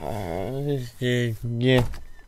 C'est bien.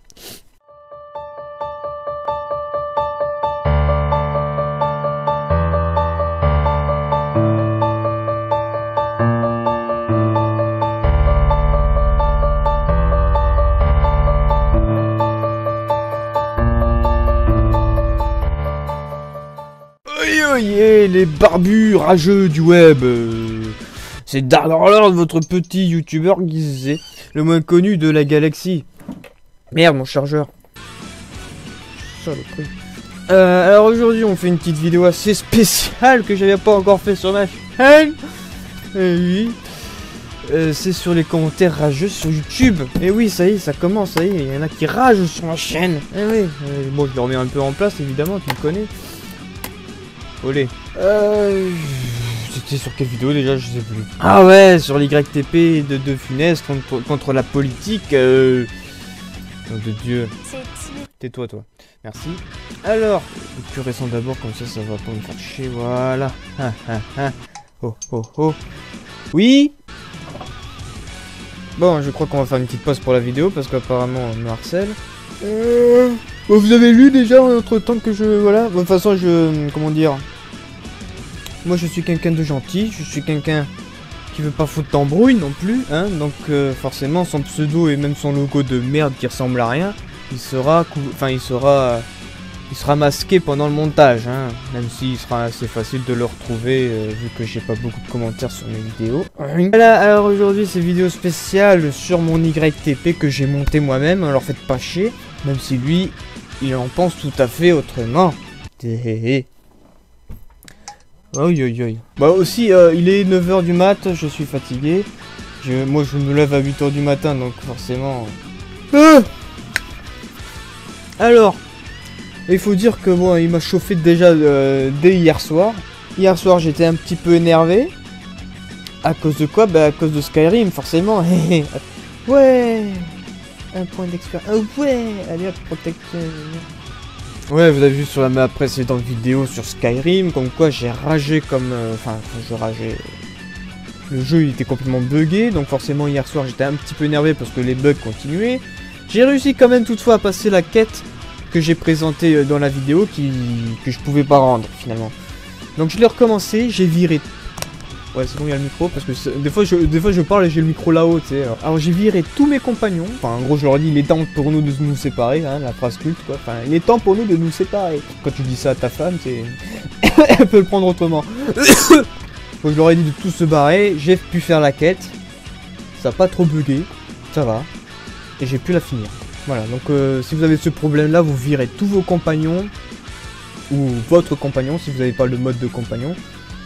Oye, les barbus rageux du web. C'est Dark votre petit youtubeur guisé, le moins connu de la galaxie. Merde, mon chargeur. Saloperie. Alors aujourd'hui, on fait une petite vidéo assez spéciale que j'avais pas encore fait sur ma chaîne. Oui. C'est sur les commentaires rageux sur YouTube. Et oui, ça y est, ça commence, ça y est, il y en a qui ragent sur ma chaîne. Et oui, bon, je le remets un peu en place, évidemment, tu me connais. Olé. C'était sur quelle vidéo déjà, je sais plus. Ah ouais, sur l'YTP de Funès contre la politique. Nom de Dieu. Tais-toi, toi. Merci. Alors, le plus récent d'abord, comme ça va pas me faire chier. Voilà. Oh, oh, oh. Oui. Bon, je crois qu'on va faire une petite pause pour la vidéo parce qu'apparemment on me harcèle. Bon, vous avez lu déjà entre temps que je... Voilà. Bon, de toute façon, comment dire... Moi je suis quelqu'un de gentil, je suis quelqu'un qui veut pas foutre d'embrouille non plus, hein, donc forcément son pseudo et même son logo de merde qui ressemble à rien, il sera masqué pendant le montage, hein, même s'il sera assez facile de le retrouver vu que j'ai pas beaucoup de commentaires sur mes vidéos. Voilà, alors aujourd'hui c'est vidéo spéciale sur mon YTP que j'ai monté moi-même, alors faites pas chier, même si lui, il en pense tout à fait autrement. Aïe aïe aïe. Bah aussi, il est 9h du mat, je suis fatigué. Moi je me lève à 8h du matin, donc forcément... Alors, il faut dire que bon, il m'a chauffé déjà dès hier soir. Hier soir j'étais un petit peu énervé. À cause de quoi? Bah à cause de Skyrim, forcément. Ouais. Un point d'expérience. Ouais. Allez hop, protection. Ouais, vous avez vu sur ma précédente vidéo sur Skyrim, comme quoi j'ai ragé comme... Enfin, je rageais... Le jeu il était complètement buggé, donc forcément hier soir j'étais un petit peu énervé parce que les bugs continuaient. J'ai réussi quand même toutefois à passer la quête que j'ai présentée dans la vidéo que je pouvais pas rendre finalement. Donc je l'ai recommencé, j'ai viré... Ouais, c'est bon, il y a le micro, parce que des fois je parle et j'ai le micro là-haut, tu sais. Alors j'ai viré tous mes compagnons. Enfin, en gros, je leur dis, il est temps pour nous de nous séparer, hein, la phrase culte, quoi. Enfin, il est temps pour nous de nous séparer. Quand tu dis ça à ta femme, c'est... Elle peut le prendre autrement. Bon, je leur ai dit de tous se barrer, j'ai pu faire la quête. Ça n'a pas trop bugué, ça va. Et j'ai pu la finir. Voilà, donc si vous avez ce problème-là, vous virez tous vos compagnons. Ou votre compagnon, si vous n'avez pas le mode de compagnon.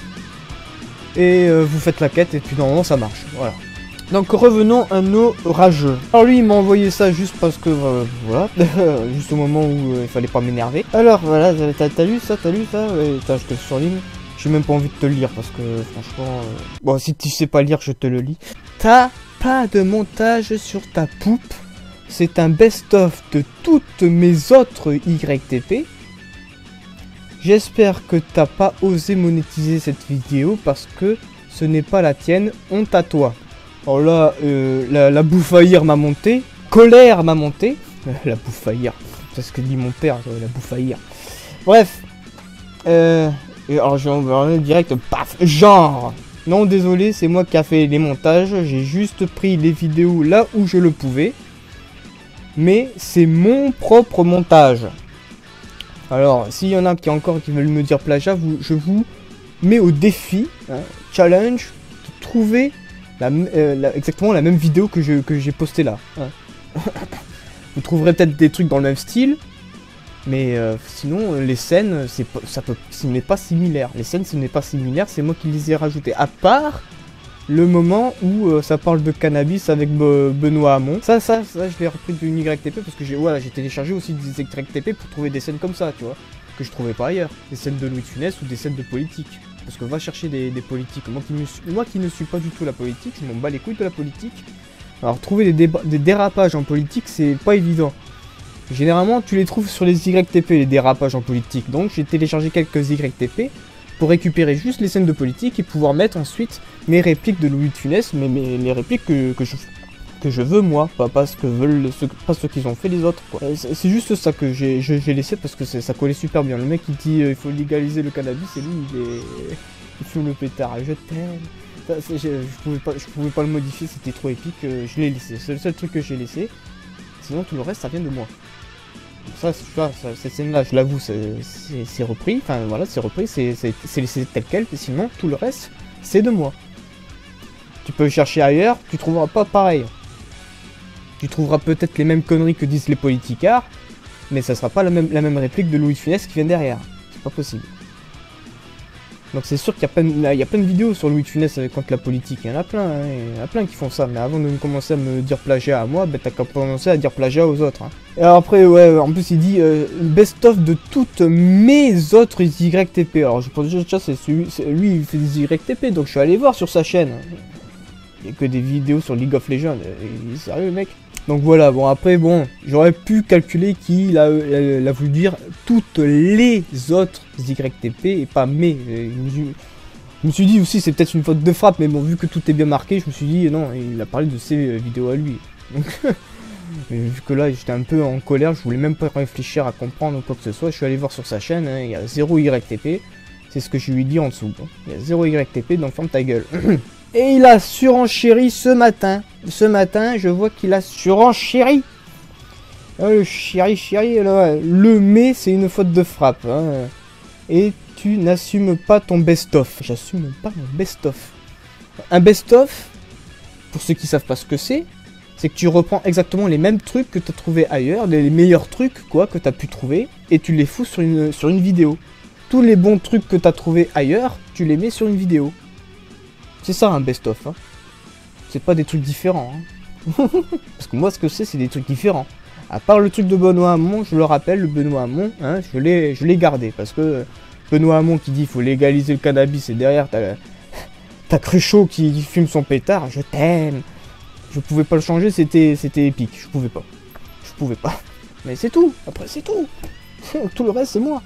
Et vous faites la quête et puis normalement ça marche, voilà. Donc revenons à nos rageux. Alors lui il m'a envoyé ça juste parce que voilà, juste au moment où il fallait pas m'énerver. Alors voilà, t'as lu ça, ouais, je te surligne. J'ai même pas envie de te le lire parce que franchement... Bon, si tu sais pas lire, je te le lis. T'as pas de montage sur ta poupe. C'est un best-of de toutes mes autres YTP. J'espère que t'as pas osé monétiser cette vidéo parce que ce n'est pas la tienne, honte à toi. Alors là, la bouffaïre m'a monté, colère m'a monté. La bouffaïre, c'est ce que dit mon père, la bouffaïre. Bref, et alors je vais en direct, paf, genre. Non désolé, c'est moi qui a fait les montages, j'ai juste pris les vidéos là où je le pouvais. Mais c'est mon propre montage. Alors, s'il y en a qui veulent me dire plagiat, je vous mets au défi, hein, challenge, de trouver exactement la même vidéo que j'ai postée là. Hein. Vous trouverez peut-être des trucs dans le même style, mais sinon, les scènes, ce n'est pas similaire. Les scènes, ce n'est pas similaire, c'est moi qui les ai rajoutées. À part le moment où ça parle de cannabis avec Benoît Hamon. Ça, je l'ai repris d'une YTP parce que j'ai téléchargé aussi des YTP pour trouver des scènes comme ça, tu vois, que je trouvais pas ailleurs. Des scènes de Louis de Funès ou des scènes de politique. Parce que va chercher des politiques. Moi qui ne suis pas du tout la politique, je m'en bats les couilles de la politique. Alors trouver des dérapages en politique, c'est pas évident. Généralement, tu les trouves sur les YTP, les dérapages en politique. Donc j'ai téléchargé quelques YTP pour récupérer juste les scènes de politique et pouvoir mettre ensuite mes répliques de Louis de Funès, mais les répliques que que je veux moi, pas ce que veulent pas ce qu'ils ont fait les autres quoi. C'est juste ça que j'ai laissé parce que ça collait super bien. Le mec il dit il faut légaliser le cannabis et lui il fume le pétard. Je t'aime. Je pouvais pas le modifier, c'était trop épique, je l'ai laissé. C'est le seul truc que j'ai laissé. Sinon tout le reste ça vient de moi. Ça, cette scène là je l'avoue c'est repris, enfin voilà c'est repris, c'est laissé tel quel, mais sinon tout le reste c'est de moi. Tu peux chercher ailleurs, tu trouveras pas pareil. Tu trouveras peut-être les mêmes conneries que disent les politicards, mais ça sera pas la même réplique de Louis de Funès qui vient derrière. C'est pas possible. Donc c'est sûr qu'il y a plein de vidéos sur Louis de Funès contre la politique. Il y en a plein, hein, il y en a plein qui font ça. Mais avant de commencer à me dire plagiat à moi, ben t'as qu'à commencer à dire plagiat aux autres. Hein. Et alors après, ouais, en plus il dit best-of de toutes mes autres YTP. Alors je pense déjà lui il fait des YTP, donc je suis allé voir sur sa chaîne. Il y a que des vidéos sur League of Legends. Il est sérieux le mec? Donc voilà, bon après bon, j'aurais pu calculer qu'il a voulu dire toutes les autres YTP et pas mes. Je me suis dit aussi c'est peut-être une faute de frappe, mais bon vu que tout est bien marqué, je me suis dit non, il a parlé de ses vidéos à lui. Donc vu que là j'étais un peu en colère, je voulais même pas réfléchir à comprendre quoi que ce soit, je suis allé voir sur sa chaîne, hein, il y a 0 YTP, c'est ce que je lui ai dit en dessous. Hein. Il y a 0 YTP, donc ferme ta gueule. Et il a surenchéri ce matin. Ce matin, je vois qu'il a surenchéri. Le chéri, là, le mais, c'est une faute de frappe. Hein. Et tu n'assumes pas ton best-of. J'assume pas mon best-of. Un best-of, pour ceux qui savent pas ce que c'est que tu reprends exactement les mêmes trucs que tu as trouvé ailleurs, les meilleurs trucs quoi que tu as pu trouver, et tu les fous sur une vidéo. Tous les bons trucs que tu as trouvé ailleurs, tu les mets sur une vidéo. C'est ça un best-of, hein. C'est pas des trucs différents, hein. Parce que moi ce que c'est des trucs différents. À part le truc de Benoît Hamon, je le rappelle, le Benoît Hamon, hein, je l'ai gardé. Parce que Benoît Hamon qui dit qu'il faut légaliser le cannabis et derrière t'as Cruchot qui fume son pétard, je t'aime. Je pouvais pas le changer, c'était épique, je pouvais pas. Mais c'est tout, après c'est tout. Tout le reste c'est moi.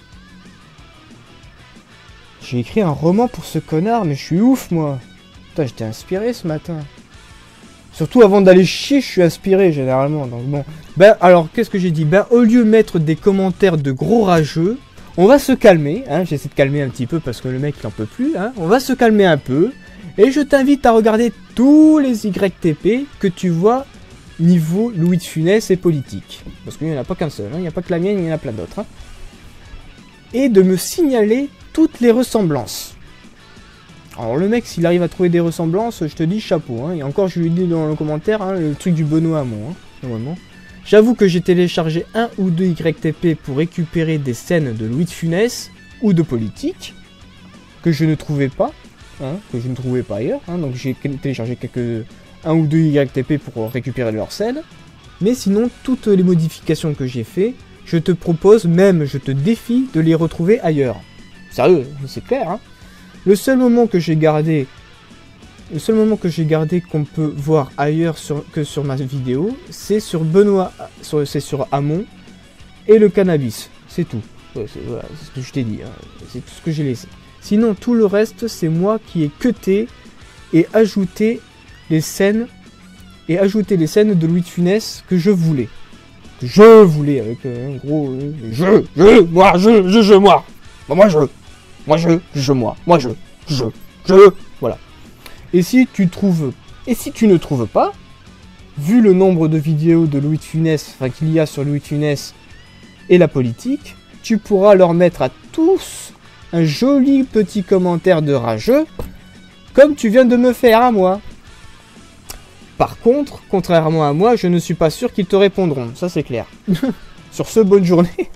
J'ai écrit un roman pour ce connard, mais je suis ouf, moi. Putain, j'étais inspiré ce matin. Surtout avant d'aller chier, je suis inspiré, généralement. Donc bon. Ben, alors, qu'est-ce que j'ai dit? Ben, au lieu de mettre des commentaires de gros rageux, on va se calmer. Hein, j'essaie de calmer un petit peu parce que le mec, il en peut plus. Hein, on va se calmer un peu. Et je t'invite à regarder tous les YTP que tu vois niveau Louis de Funès et politique. Parce qu'il n'y en a pas qu'un seul. Hein, il n'y a pas que la mienne, il y en a plein d'autres. Hein. Et de me signaler toutes les ressemblances. Alors le mec s'il arrive à trouver des ressemblances, je te dis chapeau, hein. Et encore je lui dis dans le commentaire, hein, le truc du Benoît Hamon, hein, normalement. J'avoue que j'ai téléchargé 1 ou 2 YTP pour récupérer des scènes de Louis de Funès ou de politique, que je ne trouvais pas, hein, ailleurs, hein, donc j'ai téléchargé 1 ou 2 YTP pour récupérer leurs scènes. Mais sinon toutes les modifications que j'ai fait, je te propose, même je te défie de les retrouver ailleurs. Sérieux, c'est clair, hein. Le seul moment que j'ai gardé qu'on peut voir ailleurs que sur ma vidéo, c'est sur c'est sur Hamon et le cannabis. C'est tout. Ouais, voilà, c'est ce que je t'ai dit, hein. C'est tout ce que j'ai laissé. Sinon, tout le reste, c'est moi qui ai cuté et ajouté les scènes de Louis de Funès que je voulais. Avec un gros voilà. Et si tu ne trouves pas, vu le nombre de vidéos de Louis de Funès, enfin qu'il y a sur Louis de Funès et la politique, tu pourras leur mettre à tous un joli petit commentaire de rageux, comme tu viens de me faire à moi. Par contre, contrairement à moi, je ne suis pas sûr qu'ils te répondront, ça c'est clair. Sur ce, bonne journée.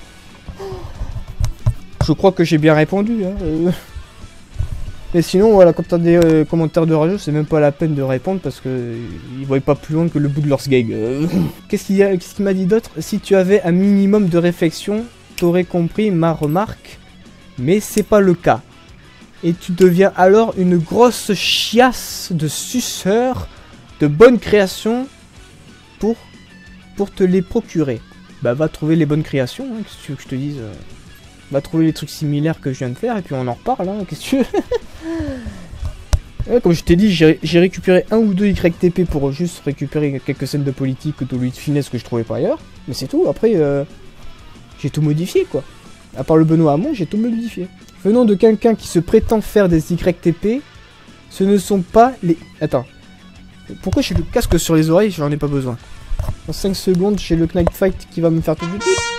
Je crois que j'ai bien répondu. Hein. Et sinon, voilà, quand t'as des commentaires de rageux, c'est même pas la peine de répondre parce que ils voient pas plus loin que le bout de leur sgeg. Qu'est-ce qu'il m'a dit d'autre? Si tu avais un minimum de réflexion, t'aurais compris ma remarque, mais c'est pas le cas. Et tu deviens alors une grosse chiasse de suceur de bonne création pour te les procurer. Bah va trouver les bonnes créations, hein, qu'est-ce que tu veux que je te dise, va trouver les trucs similaires que je viens de faire et puis on en reparle, hein, qu'est-ce que tu veux. Ouais, comme je t'ai dit, j'ai récupéré un ou deux YTP pour juste récupérer quelques scènes de politique ou de Louis de Funès que je trouvais pas ailleurs. Mais c'est tout, après, j'ai tout modifié, quoi. À part le Benoît Hamon, j'ai tout modifié. Venant de quelqu'un qui se prétend faire des YTP, ce ne sont pas les... Attends. Pourquoi j'ai le casque sur les oreilles? J'en ai pas besoin. En 5 secondes, j'ai le Knife Fight qui va me faire tout...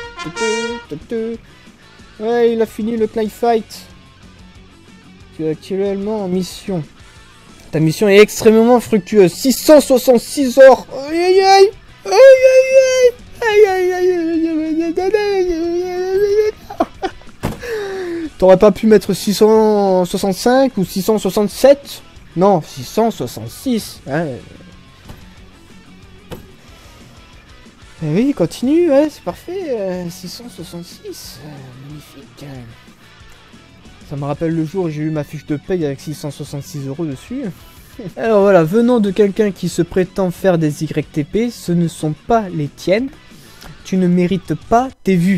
Ouais, il a fini le Knife Fight. Tu es actuellement en mission. Ta mission est extrêmement fructueuse. 666 heures. Aïe aïe aïe. Aïe aïe aïe. T'aurais pas pu mettre 665 ou 667? Non, 666. Hein. Eh oui, continue, ouais, c'est parfait. 666. Magnifique. Ça me rappelle le jour où j'ai eu ma fiche de paye avec 666 € dessus. Alors voilà, venant de quelqu'un qui se prétend faire des YTP, ce ne sont pas les tiennes. Tu ne mérites pas tes vues.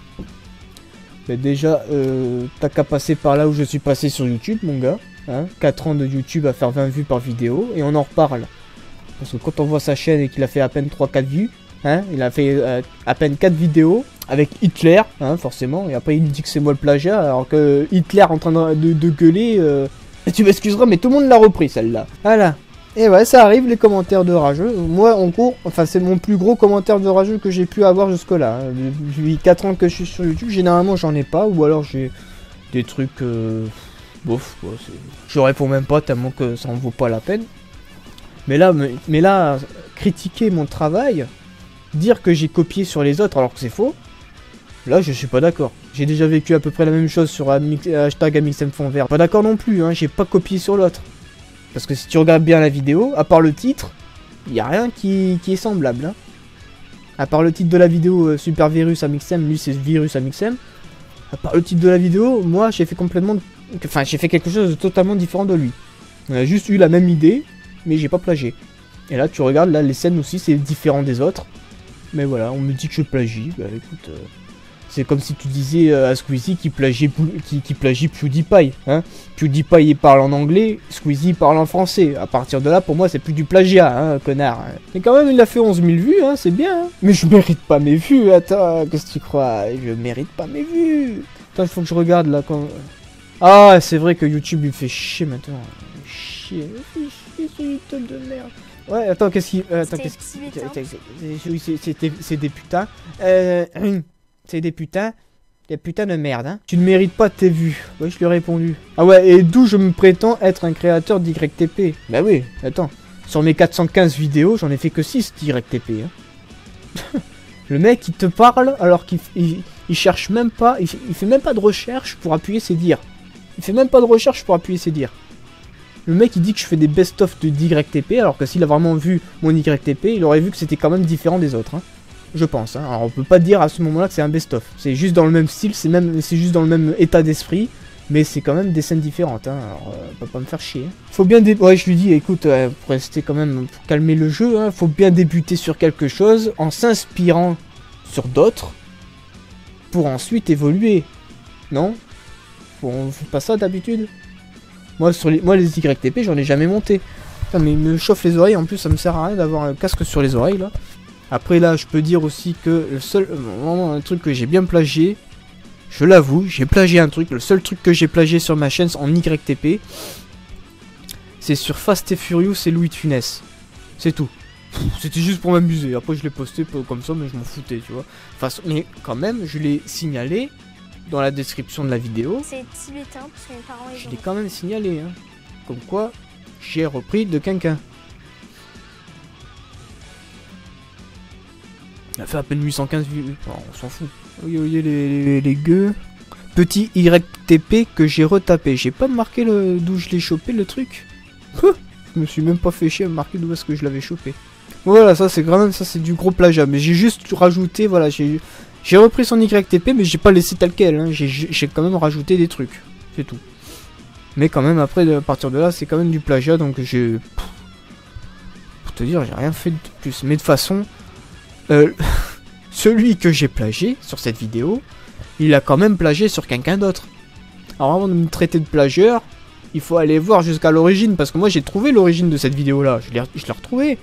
Mais déjà, t'as qu'à passer par là où je suis passé sur YouTube, mon gars. Hein, 4 ans de YouTube à faire 20 vues par vidéo, et on en reparle. Parce que quand on voit sa chaîne et qu'il a fait à peine 3-4 vues, hein, il a fait à peine 4 vidéos avec Hitler, hein, forcément, et après il dit que c'est moi le plagiat, alors que Hitler en train de gueuler, tu m'excuseras, mais tout le monde l'a repris celle-là. Voilà. Et ouais, ça arrive les commentaires de rageux. Moi, en gros, enfin, c'est mon plus gros commentaire de rageux que j'ai pu avoir jusque-là. Hein. Depuis 4 ans que je suis sur YouTube, généralement j'en ai pas, ou alors j'ai des trucs... bof, quoi, je réponds même pas tellement que ça en vaut pas la peine. Mais là, critiquer mon travail, dire que j'ai copié sur les autres alors que c'est faux, là je suis pas d'accord. J'ai déjà vécu à peu près la même chose sur hashtag AmixMFondVert. Pas d'accord non plus, hein, j'ai pas copié sur l'autre. Parce que si tu regardes bien la vidéo, à part le titre, il y a rien qui est semblable. Hein. À part le titre de la vidéo Super Virus AmixM, lui c'est Virus AmixM. À part le titre de la vidéo, moi j'ai fait complètement... Enfin, j'ai fait quelque chose de totalement différent de lui. On a juste eu la même idée, mais j'ai pas plagié. Et là, tu regardes, là, les scènes aussi, c'est différent des autres. Mais voilà, on me dit que je plagie. Bah écoute, c'est comme si tu disais à Squeezie qui plagie PewDiePie. Hein. PewDiePie, il parle en anglais, Squeezie parle en français. À partir de là, pour moi, c'est plus du plagiat, hein, connard. Mais quand même, il a fait 11 000 vues, hein, c'est bien. Hein. Mais je mérite pas mes vues, attends, qu'est-ce que tu crois? Je mérite pas mes vues. Attends, il faut que je regarde, là, quand... Ah, c'est vrai que YouTube il me fait chier maintenant. Chier ce YouTube de merde. Ouais, attends, qu'est-ce qu'il... Attends, qu'est-ce qu'il... C'est des putains. C'est des putains. Des putains de merde, hein. Tu ne mérites pas tes vues. Ouais, je lui ai répondu. Ah ouais, et d'où je me prétends être un créateur d'YTP. Bah oui, attends. Sur mes 415 vidéos, j'en ai fait que 6 d'YTP, hein. Le mec, il te parle alors qu'il cherche même pas... Il fait même pas de recherche pour appuyer ses dires. Il fait même pas de recherche pour appuyer ses dires. Le mec il dit que je fais des best-of de YTP alors que s'il a vraiment vu mon YTP, il aurait vu que c'était quand même différent des autres. Hein. Je pense. Hein. Alors on peut pas dire à ce moment-là que c'est un best-of. C'est juste dans le même style, c'est juste dans le même état d'esprit. Mais c'est quand même des scènes différentes. Hein. Alors peut pas me faire chier. Hein. Faut bien ouais, je lui dis, écoute, pour rester quand même, pour calmer le jeu, hein, faut bien débuter sur quelque chose en s'inspirant sur d'autres pour ensuite évoluer. Non ? On fait pas ça d'habitude. Moi les YTP j'en ai jamais monté. Putain, mais il me chauffe les oreilles en plus, ça me sert à rien d'avoir un casque sur les oreilles là. Après là je peux dire aussi que le seul vraiment un truc que j'ai bien plagié, je l'avoue, j'ai plagié un truc. Le seul truc que j'ai plagié sur ma chaîne en YTP, c'est sur Fast et Furious et Louis de Funès. C'est tout. C'était juste pour m'amuser. Après je l'ai posté comme ça mais je m'en foutais tu vois. Enfin, mais quand même je l'ai signalé dans la description de la vidéo. C'est tibétain parce que mes parents je l'ai quand même signalé, hein. Comme quoi, j'ai repris de quelqu'un. Il a fait à peine 815 vues. Oh, on s'en fout. Oui, les gueux. Petit YTP que j'ai retapé. J'ai pas marqué d'où je l'ai chopé le truc. Je me suis même pas fait chier à marquer d'où est-ce que je l'avais chopé. Voilà, ça c'est quand même ça c'est du gros plagiat. Mais j'ai juste rajouté, voilà, j'ai repris son YTP, mais j'ai pas laissé tel quel, hein. J'ai quand même rajouté des trucs, c'est tout. Mais quand même, après, à partir de là, c'est quand même du plagiat, donc j'ai... Pour te dire, j'ai rien fait de plus. Mais de toute façon, celui que j'ai plagié sur cette vidéo, il a quand même plagié sur quelqu'un d'autre. Alors avant de me traiter de plagieur, il faut aller voir jusqu'à l'origine. Parce que moi, j'ai trouvé l'origine de cette vidéo-là. Je l'ai retrouvée.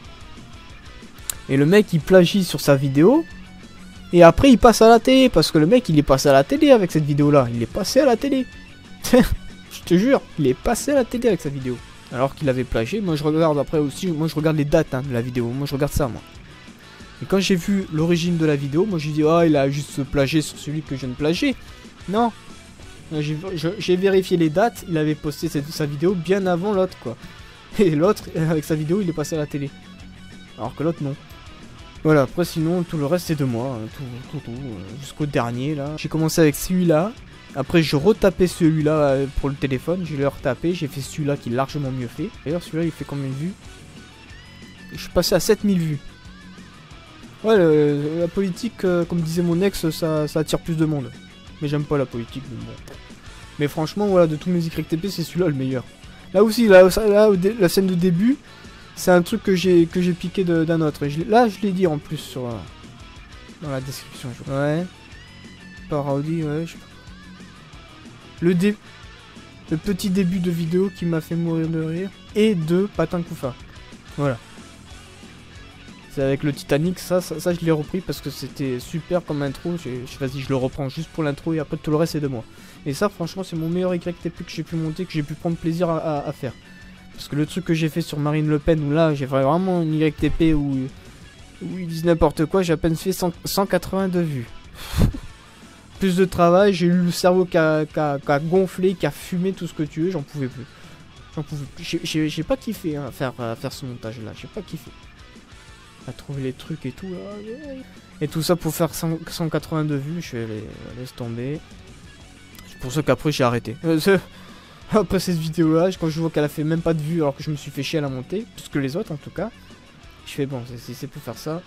Et le mec, il plagie sur sa vidéo. Et après, il passe à la télé. Parce que le mec, il est passé à la télé avec cette vidéo-là. Il est passé à la télé. Je te jure, il est passé à la télé avec sa vidéo. Alors qu'il avait plagié. Moi, je regarde après aussi. Moi, je regarde les dates de la vidéo. Moi, je regarde ça, moi. Et quand j'ai vu l'origine de la vidéo, moi, j'ai dit, oh, il a juste plagié sur celui que je viens de plagier. Non. J'ai vérifié les dates. Il avait posté sa vidéo bien avant l'autre, quoi. Et l'autre, avec sa vidéo, il est passé à la télé. Alors que l'autre, non. Voilà, après sinon tout le reste c'est de moi, tout, jusqu'au dernier là. J'ai commencé avec celui-là, après je retapais celui-là pour le téléphone, je l'ai retapé, j'ai fait celui-là qui est largement mieux fait. D'ailleurs celui-là il fait combien de vues? Je suis passé à 7000 vues. Ouais, la politique, comme disait mon ex, ça attire plus de monde. Mais j'aime pas la politique, mais bon. Mais franchement, voilà, de tous mes YTP, c'est celui-là le meilleur. Là aussi, là la scène de début... C'est un truc que j'ai piqué d'un autre. Et là, je l'ai dit en plus sur dans la description. Ouais. Parodie, ouais. Le petit début de vidéo qui m'a fait mourir de rire. Et de Patin Koufa. Voilà. C'est avec le Titanic. Ça je l'ai repris parce que c'était super comme intro. Vas-y, je le reprends juste pour l'intro et après tout le reste c'est de moi. Et ça, franchement, c'est mon meilleur YTP que j'ai pu monter, que j'ai pu prendre plaisir à faire. Parce que le truc que j'ai fait sur Marine Le Pen, où là j'ai vraiment une YTP où ils disent n'importe quoi, j'ai à peine fait 182 vues. Plus de travail, j'ai eu le cerveau qui a gonflé, qui a fumé, tout ce que tu veux, j'en pouvais plus. J'ai pas kiffé hein, à faire ce montage là, j'ai pas kiffé. À trouver les trucs et tout là. Et tout ça pour faire 182 vues, je vais laisse tomber. C'est pour ça qu'après j'ai arrêté. Après cette vidéo là, quand je vois qu'elle a fait même pas de vues alors que je me suis fait chier à la monter, plus que les autres en tout cas, je fais bon, si c'est pour faire ça,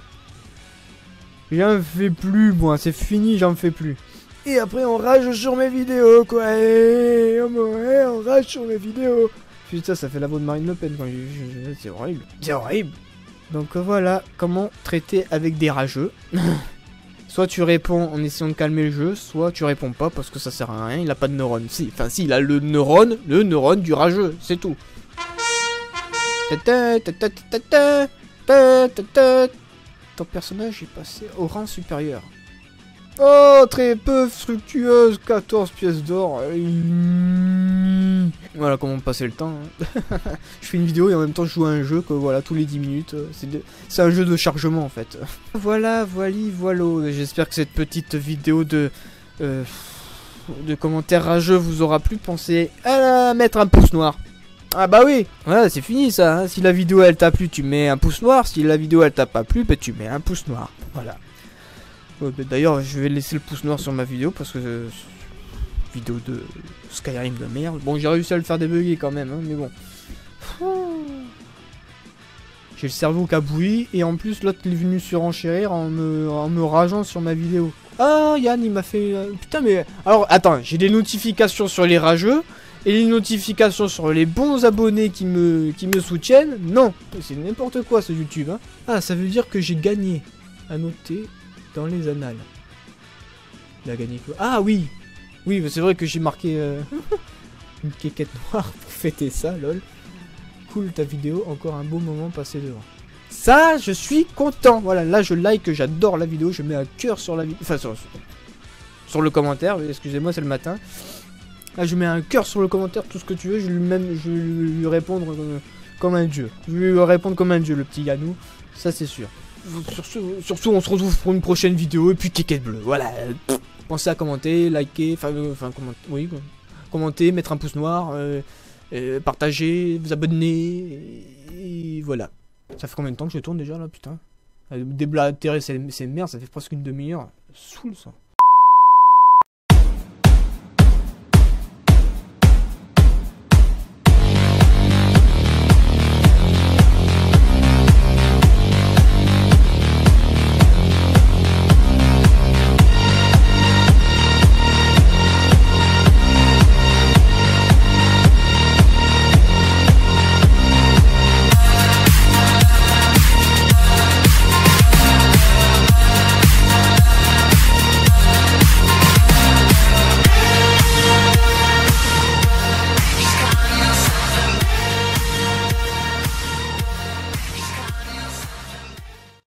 j'en fais plus moi, c'est fini, j'en fais plus. Et après on rage sur mes vidéos quoi, on rage sur mes vidéos. Putain, ça fait la voix de Marine Le Pen quand c'est horrible, c'est horrible. Donc voilà, comment traiter avec des rageux. Soit tu réponds en essayant de calmer le jeu, soit tu réponds pas parce que ça sert à rien, il a pas de neurones. Si, il a le neurone du rageux, c'est tout. Ton personnage est passé au rang supérieur. Oh, très peu fructueuse, 14 pièces d'or. Voilà comment passer le temps. Hein. Je fais une vidéo et en même temps je joue à un jeu que voilà, tous les 10 minutes. C'est un jeu de chargement en fait. Voilà, voilà. J'espère que cette petite vidéo de commentaires rageux vous aura plu. Pensez à mettre un pouce noir. Ah bah oui, voilà, c'est fini ça. Hein. Si la vidéo elle t'a plu, tu mets un pouce noir. Si la vidéo elle t'a pas plu, bah, tu mets un pouce noir. Voilà. D'ailleurs, je vais laisser le pouce noir sur ma vidéo parce que vidéo de Skyrim de merde. Bon, j'ai réussi à le faire débugger quand même, hein, mais bon. J'ai le cerveau qui a bouilli et en plus l'autre il est venu surenchérir en me rageant sur ma vidéo. Ah, Yann, il m'a fait... Putain, mais... Alors, attends, j'ai des notifications sur les rageux et les notifications sur les bons abonnés qui me soutiennent. Non, c'est n'importe quoi ce YouTube. Hein. Ah, ça veut dire que j'ai gagné. À noter... dans les annales. Il a gagné quoi? Ah oui. Oui, c'est vrai que j'ai marqué une quéquette noire pour fêter ça, lol. Cool ta vidéo, encore un beau moment passé devant. Ça, je suis content. Voilà, là je like, j'adore la vidéo, je mets un cœur sur la vidéo. Enfin, sur le commentaire, excusez-moi, c'est le matin. Là, je mets un cœur sur le commentaire, tout ce que tu veux, je vais lui répondre comme un dieu. Je vais lui répondre comme un dieu, le petit Yannou. Ça, c'est sûr. Surtout, on se retrouve pour une prochaine vidéo et puis quéquette bleue. Voilà. Pensez à commenter, liker, commenter, mettre un pouce noir, partager, vous abonner. Et voilà. Ça fait combien de temps que je tourne déjà là, putain? Déblatérer ces merdes, ça fait presque une demi-heure. Saoule ça.